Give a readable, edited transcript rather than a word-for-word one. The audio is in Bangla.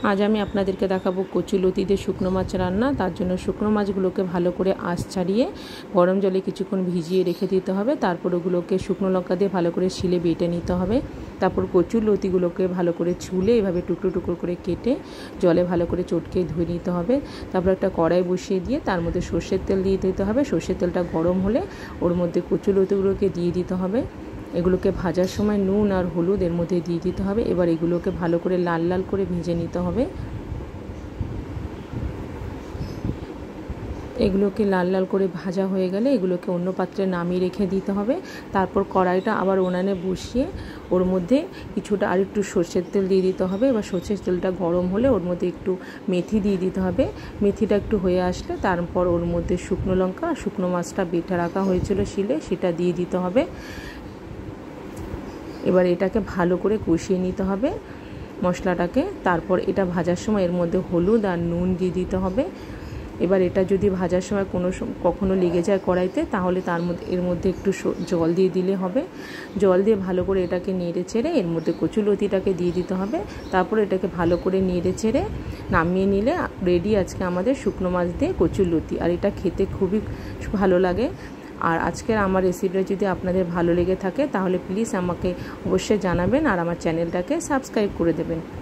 আজ আমি আপনাদেরকে দেখাবো কচুলতি দিয়ে শুকনো মাছ রান্না। তার জন্য শুকনো মাছগুলোকে ভালো করে আঁশ ছাড়িয়ে গরম জলে কিছুক্ষণ ভিজিয়ে রেখে দিতে হবে। তারপর ওগুলোকে শুকনো লঙ্কা দিয়ে ভালো করে শিলে বেটে নিতে হবে। তারপর কচুলতিগুলোকে ভালো করে ছুলে এভাবে টুকরো টুকরো করে কেটে জলে ভালো করে চটকে ধুয়ে নিতে হবে। তারপর একটা কড়াই বসিয়ে দিয়ে তার মধ্যে সর্ষের তেল দিয়ে দিতে হবে। সর্ষের তেলটা গরম হলে ওর মধ্যে কচুলতিগুলোকে দিয়ে দিতে হবে। এগুলোকে ভাজার সময় নুন আর হলুদ এর মধ্যে দিয়ে দিতে হবে। এবার এগুলোকে ভালো করে লাল লাল করে ভেজে নিতে হবে। এগুলোকে লাল লাল করে ভাজা হয়ে গেলে এগুলোকে অন্য পাত্রে নামিয়ে রেখে দিতে হবে। তারপর কড়াইটা আবার উনানে বসিয়ে ওর মধ্যে কিছুটা আর একটু সর্ষের তেল দিয়ে দিতে হবে। এবার সর্ষের তেলটা গরম হলে ওর মধ্যে একটু মেথি দিয়ে দিতে হবে। মেথিটা একটু হয়ে আসলে তারপর ওর মধ্যে শুকনো লঙ্কা আর শুকনো মাছটা বেটে রাখা হয়েছিল শিলে সেটা দিয়ে দিতে হবে। এবার এটাকে ভালো করে কষিয়ে নিতে হবে মশলাটাকে। তারপর এটা ভাজার সময় এর মধ্যে হলুদ আর নুন দিয়ে দিতে হবে। এবার এটা যদি ভাজার সময় কখনো লেগে যায় কড়াইতে তাহলে এর মধ্যে একটু জল দিয়ে দিলে হবে। জল দিয়ে ভালো করে এটাকে নেড়ে চেড়ে এর মধ্যে কচুলতিটাকে দিয়ে দিতে হবে। তারপর এটাকে ভালো করে নেড়ে চেড়ে নামিয়ে নিলে রেডি আজকে আমাদের শুকনো মাছ দিয়ে কচুলতি। আর এটা খেতে খুবই ভালো লাগে। আর আজকের আমার রেসিপিটা যদি আপনাদের ভালো লেগে থাকে তাহলে প্লিজ আমাকে অবশ্যই জানাবেন আর আমার চ্যানেলটাকে সাবস্ক্রাইব করে দেবেন।